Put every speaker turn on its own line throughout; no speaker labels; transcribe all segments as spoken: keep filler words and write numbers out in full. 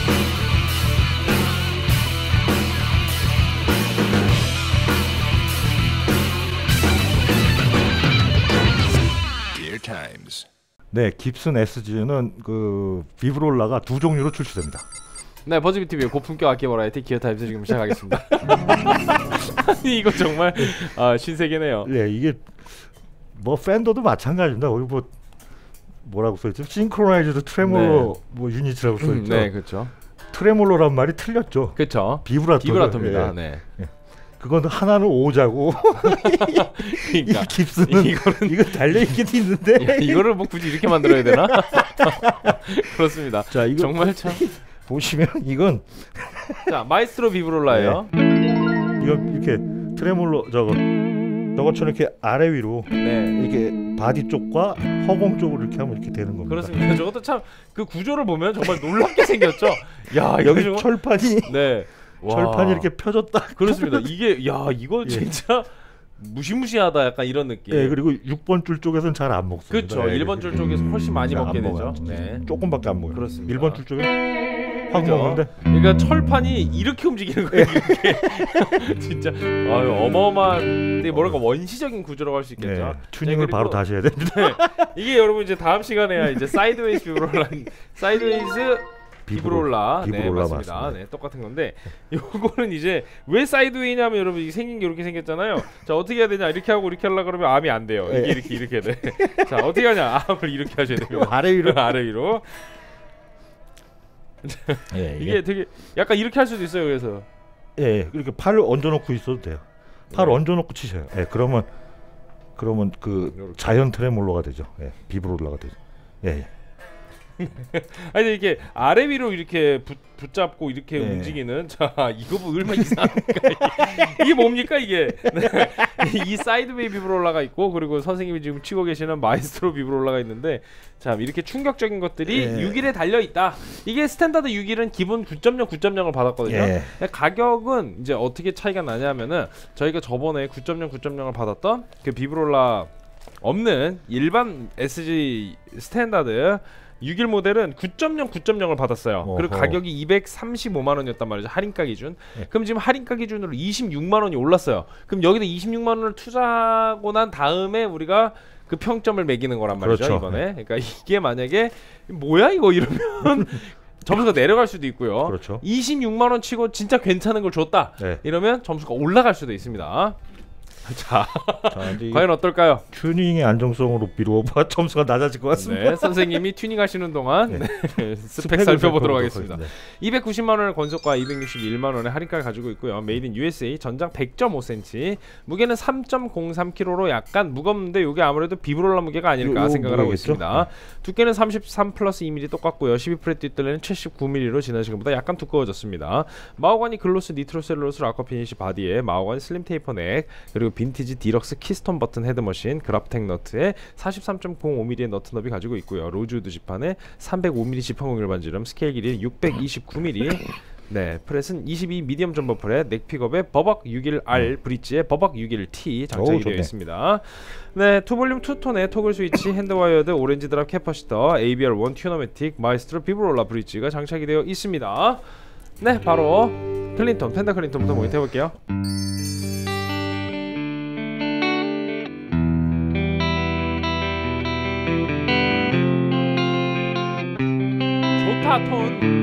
네, 깁슨 에스지는 그 비브롤라가 두 종류로 출시됩니다.
네, 버즈비티비의 고품격 악기 버라이티 기어타임즈 지금 시작하겠습니다. 아니 이거 정말 아, 신세계네요.
네, 이게 뭐 팬더도 마찬가지입니다. 거기 뭐 뭐라고 써있죠? 싱크로나이즈드 트레몰로 네. 뭐 유닛이라고 써있죠.
음, 네, 그렇죠.
트레몰로란 말이 틀렸죠.
그렇죠.
비브라토.
비브라토입니다.
예.
네.
예. 그건 하나는 오자고.
그러니까
이 깁스는 이거는 이거 달려 있긴 있는데.
야, 이거를 뭐 굳이 이렇게 만들어야 되나? 그렇습니다.
자, 이거
정말 참
보시면 이건
자 마이스트로 비브롤라예요.
네. 이거 이렇게 트레몰로 저거 저것처럼 이렇게 아래 위로
네.
이렇게 바디 쪽과 허공 쪽으로 이렇게 하면 이렇게 되는 겁니다.
그렇습니다. 저것도 참 그 구조를 보면 정말 놀랍게 생겼죠. 야
여기
정말...
철판이
네.
철판이 이렇게 펴졌다.
그렇습니다. 이게 야 이거 진짜 무시무시하다 약간 이런 느낌.
네, 그리고 육 번 줄 쪽에서는 잘 안 먹습니다.
그렇죠.
네,
일 번 줄 쪽에서 훨씬 많이 먹게 되죠.
네. 조금밖에 안 먹어요.
그렇습니다.
일 번 줄 쪽에 확
그죠?
먹는데.
그러니까 철판이 이렇게 움직이는 거예요. 이렇게. 진짜 아유, 어마어마한 근데 뭐랄까 원시적인 구조라고 할 수 있겠죠.
네, 튜닝을
네,
바로 다시 해야 됩니다.
네, 이게 여러분 이제 다음 시간에야 이제 사이드웨이즈 비브롤라 사이드웨이즈 비브롤라,
비브롤라
네 맞습니다.
맞습니다.
네 똑같은 건데 요거는 이제 왜 사이드웨이냐면 여러분 이게 생긴 게 이렇게 생겼잖아요. 자 어떻게 해야 되냐 이렇게 하고 이렇게 하려 그러면 암이 안 돼요. 이게
네.
이렇게 이렇게 돼. 자 어떻게 하냐 암을 이렇게 하셔야 됩니다.
아래 위로
아래 위로.
예, 이게,
이게 되게 약간 이렇게 할 수도 있어요. 그래서
예, 이렇게 팔을 얹어놓고 있어도 돼요. 팔
네.
얹어놓고 치셔요. 예, 그러면 그러면 그
이렇게.
자연 트레몰로가 되죠. 예, 비브롤라가 되죠. 예, 예.
아니 이렇게 아래 위로 이렇게 붙, 붙잡고 이렇게
네.
움직이는 자 이거 뭐 얼마 이상합니까 이게, 이게 뭡니까 이게 네. 이 사이드웨이 비브롤라가 있고 그리고 선생님이 지금 치고 계시는 마이스트로 비브롤라가 있는데 참 이렇게 충격적인 것들이
네.
육 일에 달려 있다. 이게 스탠다드 육 일은 기본 구 점 영 구 점 영을 받았거든요.
네.
가격은 이제 어떻게 차이가 나냐면은 저희가 저번에 구 점 영 구 점 영을 받았던 그 비브롤라 없는 일반 에스지 스탠다드 육 일 모델은 구 점 영 구 점 영을 받았어요.
어허.
그리고 가격이 이백삼십오만 원이었단 말이죠. 할인가 기준.
네.
그럼 지금 할인가 기준으로 이십육만 원이 올랐어요. 그럼 여기다 이십육만 원을 투자하고 난 다음에 우리가 그 평점을 매기는 거란 말이죠.
그렇죠.
이번에. 그러니까 이게 만약에 뭐야 이거 이러면 점수가 내려갈 수도 있고요.
그렇죠.
이십육만 원 치고 진짜 괜찮은 걸 줬다.
네.
이러면 점수가 올라갈 수도 있습니다. 자,
자, 이제
과연 어떨까요?
튜닝의 안정성으로 미루어 점수가 낮아질 것 같습니다.
네, 선생님이 튜닝하시는 동안
네.
네, 스펙
스펙을
살펴보도록
살펴보도록
하겠습니다.
하겠습니다.
이백구십만 원의 권속과 이백육십일만 원의 할인가를 가지고 있고요. 메이드 인 유에스에이, 전장 백 점 오 센티미터, 무게는 삼 점 공삼 킬로그램로 약간 무겁는데 이게 아무래도 비브롤라 무게가 아닐까
요, 요
생각을 하고
무게겠죠?
있습니다. 두께는 삼십삼 플러스 이 밀리미터 똑같고요. 십이 프렛 뒷뜰레는 칠십구 밀리미터로 지난 시간보다 약간 두꺼워졌습니다. 마호가니 글로스 니트로셀룰로스 아쿠아 피니시 바디에 마호가니 슬림 테이퍼 넥, 그리고 빈티지 디럭스 키스톤 버튼 헤드머신 그라프텍 너트에 사십삼 점 공오 밀리미터의 너트 너비 가지고 있고요. 로즈우드 지판에 삼백오 밀리미터 지판공률 반지름, 스케일 길이 육백이십구 밀리미터, 네, 프렛은 이십이 미디엄 점퍼 프렛, 넥픽업에 버벅 육십일 알, 브릿지에 버벅 육십일 티 장착이
오,
되어
좋네.
있습니다. 네, 투볼륨 투톤의 토글 스위치, 핸드와이어드, 오렌지 드랍 캐퍼시터, 에이비알 원 튜너매틱, 마이스트로 비브롤라 브릿지가 장착이 되어 있습니다. 네, 바로 클린톤, 펜더 클린톤부터 모니터 해볼게요. 좋다 톤.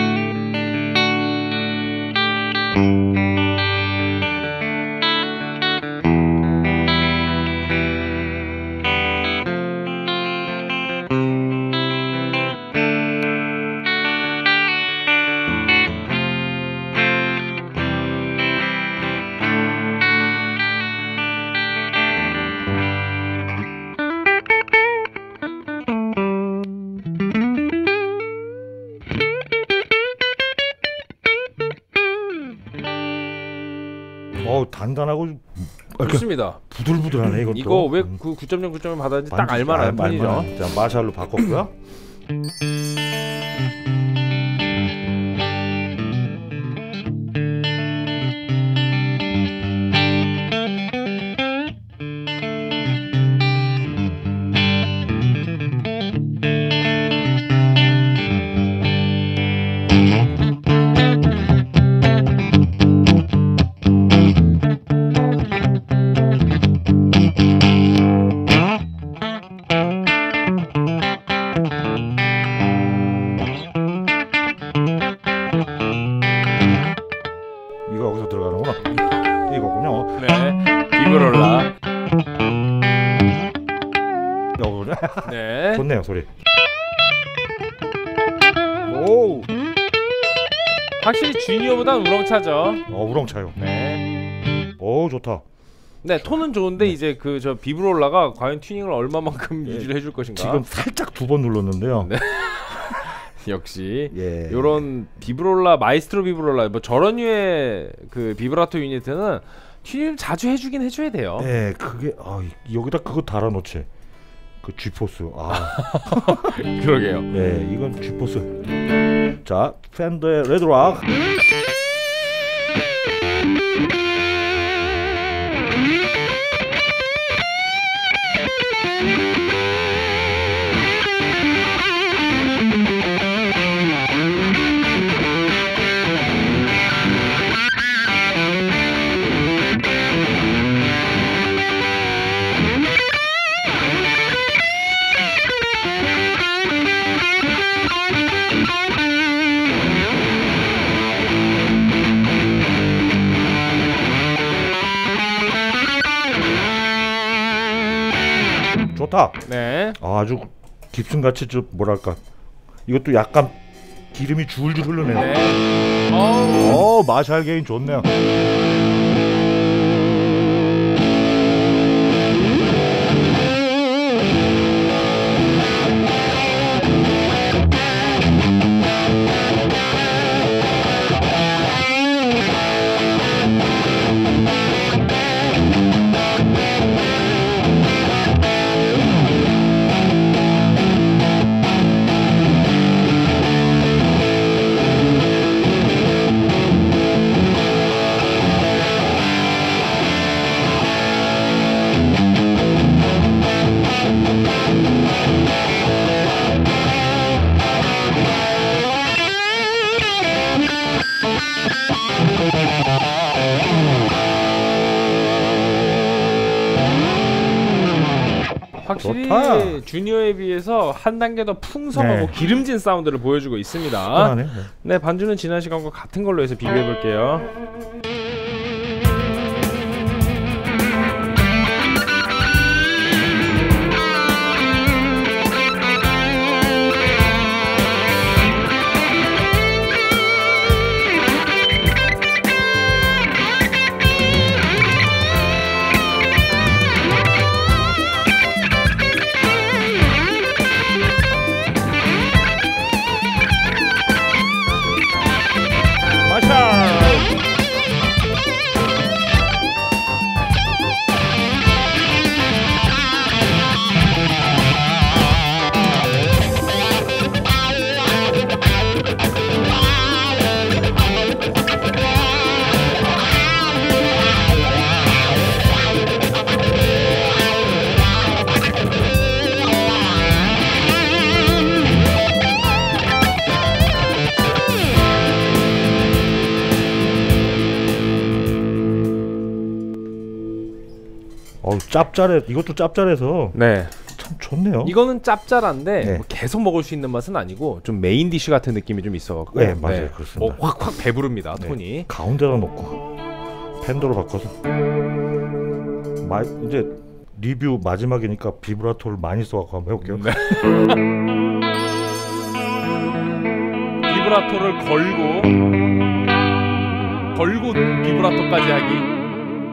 어우, 단단하고 이렇게
좋습니다.
부들부들하네 이것도.
이거 왜
음.
그 구 점 영 구 점 영 받았는지 딱
반지-
알만한
알-
편이죠.
알만한. 자, 마샬로 바꿨고요. 이거 여기서 들어가는구나. 이거군요.
네, 비브롤라.
여기군요.
네.
좋네요 소리.
오. 확실히 주니어보단 우렁차죠.
어 우렁차요.
네.
오 좋다.
네, 톤은 좋은데 이제 그 저 비브롤라가 과연 튜닝을 얼마만큼
예.
유지를 해줄 것인가.
지금 살짝 두 번 눌렀는데요.
네. 역시
예.
요런 비브롤라, 마이스트로 비브롤라 뭐 저런 류의 그 비브라토 유니트는 튜닝 자주 해주긴 해줘야 돼요.
네, 그게 아 여기다 그거 달아놓지. 그 G포스. 아,
그러게요.
네, 이건 G포스. 자, 팬더의 레드락. 좋다.
네.
아주 깁슨같이 좀 뭐랄까 이것도 약간 기름이 줄줄 흐르네요.
네. 어.
어 마샬 게인 좋네요.
확실히
좋다.
주니어에 비해서 한 단계 더 풍성하고
네.
기름진 사운드를 보여주고 있습니다.
편하네. 네.
네, 반주는 지난 시간과 같은 걸로 해서 비교해 볼게요.
어우 짭짤해. 이것도 짭짤해서
네.
참 좋네요.
이거는 짭짤한데
네.
뭐 계속 먹을 수 있는 맛은 아니고 좀 메인 디쉬 같은 느낌이 좀 있어갖고
네, 맞아요. 그렇습니다.
어, 확확 배부릅니다.
네.
톤이.
가운데다 놓고 팬더로 바꿔서 마, 이제 리뷰 마지막이니까 비브라토를 많이 써갖고 한번 해볼게요.
네. 비브라토를 걸고 걸고 비브라토까지 하기.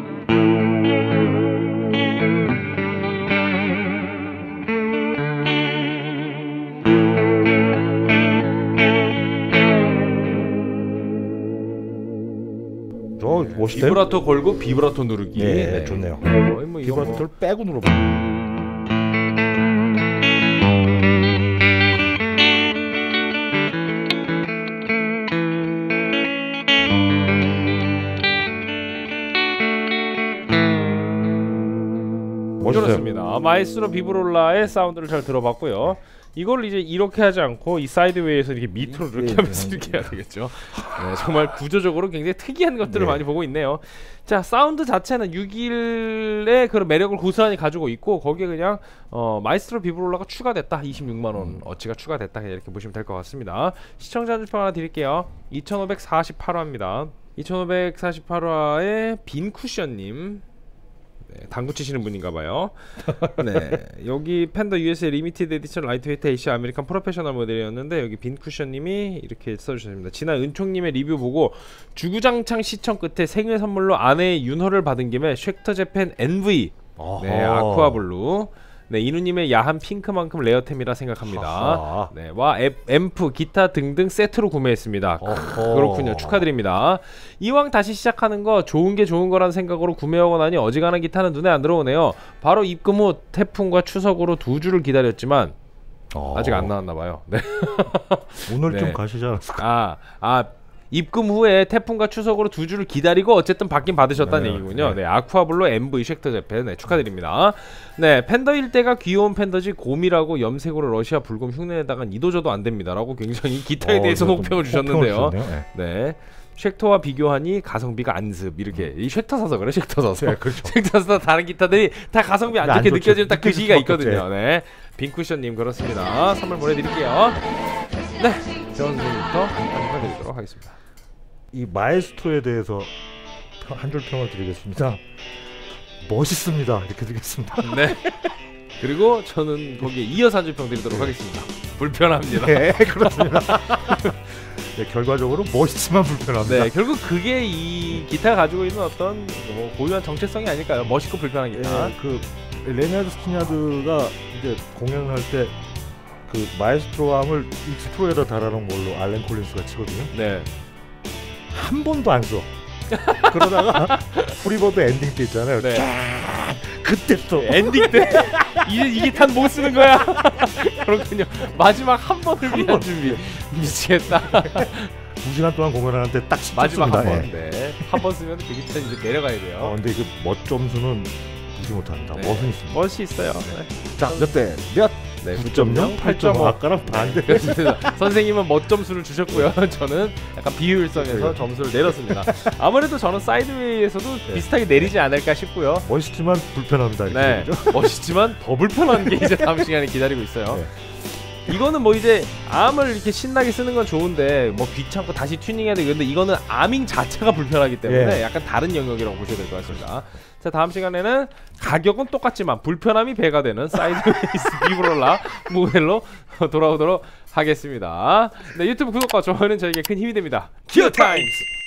저 멋있대.
비브라토 걸고 비브라토 누르기.
네,
네.
좋네요.
거의 뭐 이거
비브라토를
뭐.
빼고 눌러봐. 멋있어요.
그렇습니다. 마이스로 비브롤라의 사운드를 잘 들어봤고요. 이걸 이제 이렇게 하지 않고 이 사이드웨이에서 이렇게 밑으로 이렇게
네,
하면서
네,
이렇게 해야 되겠죠. 네, 정말 구조적으로 굉장히 특이한 것들을
네.
많이 보고 있네요. 자, 사운드 자체는 육십일의 그런 매력을 고스란히 가지고 있고 거기에 그냥 어, 마이스트로 비브롤라가 추가됐다. 이십육만 원
음.
어치가 추가됐다. 이렇게 보시면 될 것 같습니다. 시청자 한 줄평 하나 드릴게요. 이천오백사십팔 화입니다. 이천오백사십팔 화의 빈쿠션님, 네, 당구 치시는 분인가봐요. 네, 여기 팬더 유에스에이 리미티드 에디션 라이트웨이트 에이씨 아메리칸 프로페셔널 모델이었는데 여기 빈쿠션님이 이렇게 써주셨습니다. 지난 은총님의 리뷰 보고 주구장창 시청 끝에 생일 선물로 아내의 윤허를 받은 김에 쉑터 재팬 엔브이, 네, 아쿠아블루, 네, 이누님의 야한 핑크만큼 레어템이라 생각합니다.
하하.
네, 와 앳, 앰프, 기타 등등 세트로 구매했습니다.
어허.
그렇군요. 축하드립니다. 이왕 다시 시작하는 거 좋은 게 좋은 거라는 생각으로 구매하고 나니 어지간한 기타는 눈에 안 들어오네요. 바로 입금 후 태풍과 추석으로 두 주를 기다렸지만
어.
아직 안 나왔나 봐요. 네.
오늘
네.
좀 가시지 않았을까?
아, 아 입금 후에 태풍과 추석으로 두 주를 기다리고 어쨌든 받긴 받으셨다는
네,
얘기군요.
네.
네, 아쿠아블루 엠브이 쉑터 재팬, 네, 축하드립니다. 네, 팬더 일대가 귀여운 팬더지 곰이라고 염색으로 러시아 불금 흉내내다간 이도저도 안 됩니다라고 굉장히 기타에
어,
대해서
좀
혹평을
혹평을
주셨는데요.
주셨네요. 네.
네. 쉑터와 비교하니 가성비가 안습. 이렇게 이 쉑터 사서 그래. 쉑터 사서.
네, 그렇죠.
쉑터 사서 다른 기타들이 다 가성비 안
안
좋게
좋죠.
느껴지는 딱 그
느껴질
시기가
수밖에 없지.
있거든요. 네. 빈쿠션님 그렇습니다. 선물 보내드릴게요. 네, 재원 선생님부터 한번 드리도록 하겠습니다.
이 마에스트로에 대해서 한 줄 평을 드리겠습니다. 멋있습니다. 이렇게 드리겠습니다.
네. 그리고 저는 거기에 이어서 한 줄 평 드리도록 하겠습니다. 불편합니다.
네, 그렇습니다. 네, 결과적으로 멋있지만 불편합니다.
네, 결국 그게 이 기타가 가지고 있는 어떤 뭐 고유한 정체성이 아닐까요? 멋있고 불편한 기타.
네, 그 레나드 스티냐드가 이제 공연을 할 때 그 마에스트로 암을 익스트로에다 달아놓은 걸로 알렌 콜린스가 치거든요.
네.
한 번도 안 써. 그러다가 프리버드 엔딩 때 있잖아요.
네.
쫙 그때 써.
엔딩 때 이제 이 기타는 못 쓰는 거야. 그렇군요. 마지막 한 번을
한
위한
번.
준비. 미치겠다.
두 시간 동안 공연하는데 딱 십
마지막 한 번.
네.
네. 한 번 쓰면 그 기타 이제 내려가야 돼요.
어, 근데 그 멋 점수는 무시 못합니다.
네.
멋은 있습니다.
멋이 있어요. 네.
자, 몇 대? 몇?
네,
구 점 영, 팔 점 오. 아까랑 반대.
그렇습니다. 선생님은 멋 점수를 주셨고요. 저는 약간 비효율성에서 점수를 내렸습니다. 아무래도 저는 사이드웨이에서도
네.
비슷하게 내리지 않을까 싶고요.
멋있지만 불편합니다. 이렇게
네,
되죠?
멋있지만 더 불편한 게 이제 다음 시간에 기다리고 있어요.
네.
이거는 뭐 이제 암을 이렇게 신나게 쓰는 건 좋은데 뭐 귀찮고 다시 튜닝해야 되고 근데 이거는 아밍 자체가 불편하기 때문에
예.
약간 다른 영역이라고 보셔야 될 것 같습니다. 자, 다음 시간에는 가격은 똑같지만 불편함이 배가 되는 사이드웨이스 비브롤라 모델로 돌아오도록 하겠습니다. 네, 유튜브 구독과 좋아요는 저에게 큰 힘이 됩니다. 기어 타임스!